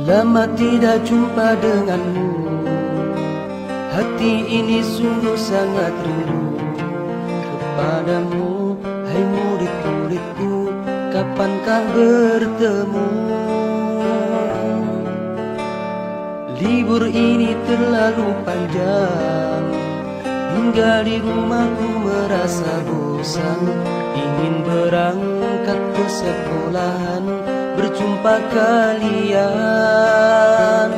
Lama tidak jumpa denganmu, hati ini sungguh sangat rindu kepadamu. Hai murid-muridku, kapankah bertemu? Libur ini terlalu panjang, hingga di rumahku merasa bosan. Ingin berangkat ke sekolahan, berjumpa kalian.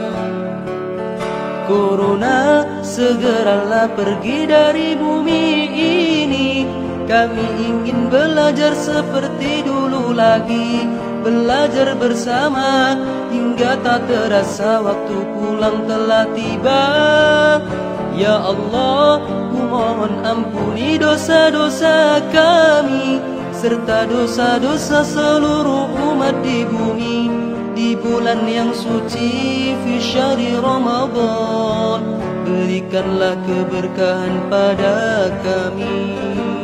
Corona, segeralah pergi dari bumi ini. Kami ingin belajar seperti dulu lagi, belajar bersama hingga tak terasa waktu pulang telah tiba. Ya Allah, ku mohon ampuni dosa-dosa kami serta dosa-dosa seluruh umat di bumi. Di bulan yang suci, fi syahri Ramadan, berikanlah keberkahan pada kami.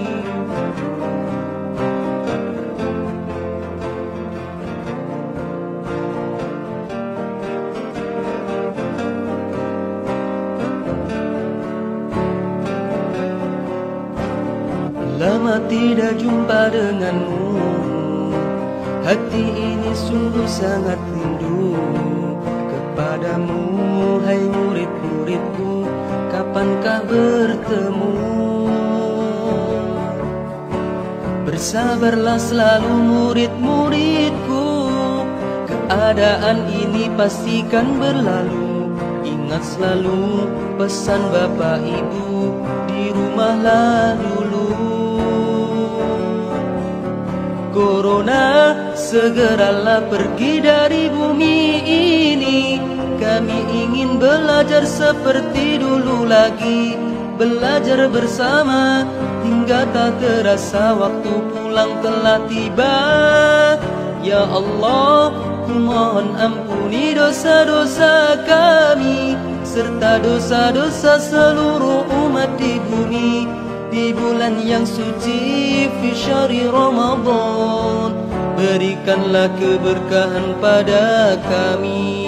Lama tidak jumpa denganmu, hati ini sungguh sangat rindu kepadamu. Hai murid-muridku, kapankah bertemu? Bersabarlah selalu murid-muridku, keadaan ini pastikan berlalu. Ingat selalu pesan bapak ibu, di rumahlah dulu. Corona, segeralah pergi dari bumi ini. Kami ingin belajar seperti dulu lagi, belajar bersama hingga tak terasa waktu pulang telah tiba. Ya Allah, ku mohon ampuni dosa-dosa kami serta dosa-dosa seluruh umat di bumi. Di bulan yang suci, fi syahri Ramadan, berikanlah keberkahan pada kami.